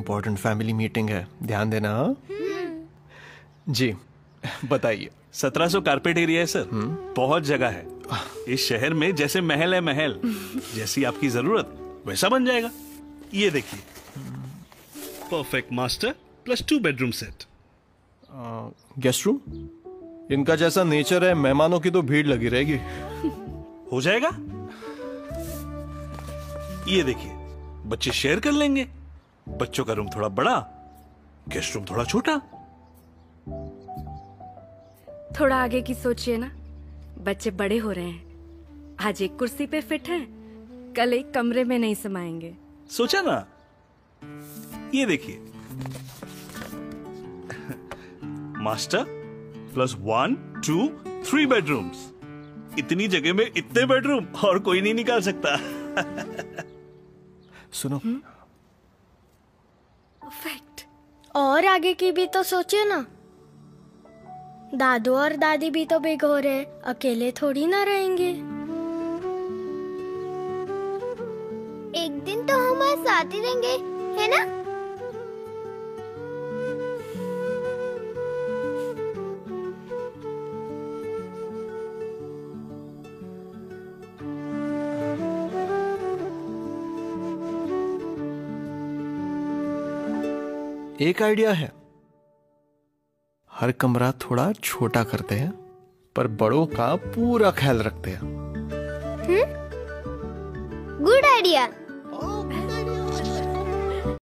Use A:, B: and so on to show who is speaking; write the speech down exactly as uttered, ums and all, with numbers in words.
A: Important family meeting है, ध्यान देना। जी बताइए।
B: सत्रह सौ कारपेट एरिया है सर, बहुत जगह है इस शहर में। जैसे महल है महल, जैसी आपकी जरूरत वैसा बन जाएगा। ये देखिए, perfect master plus two bedroom set.
A: Guest room? इनका जैसा नेचर है, मेहमानों की तो भीड़ लगी रहेगी।
B: हो जाएगा। ये देखिए, बच्चे शेयर कर लेंगे। बच्चों का रूम थोड़ा बड़ा, गेस्ट रूम थोड़ा छोटा।
C: थोड़ा आगे की सोचिए ना, बच्चे बड़े हो रहे हैं। आज एक कुर्सी पे फिट हैं, कल एक कमरे में नहीं समाएंगे।
B: सोचा ना। ये देखिए, master plus one two three bedrooms. इतनी जगह में इतने बेडरूम और कोई नहीं निकाल सकता।
A: सुनो,
C: परफेक्ट।
D: और आगे की भी तो सोचिए ना, दादू और दादी भी तो बिग हो रहे, अकेले थोड़ी ना रहेंगे।
E: एक दिन तो हमारे साथ ही रहेंगे, है ना?
A: एक आइडिया है, हर कमरा थोड़ा छोटा करते हैं पर बड़ों का पूरा ख्याल रखते हैं।
E: Good idea.